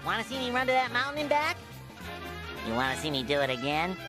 Want to see me run to that mountain and back? You want to see me do it again?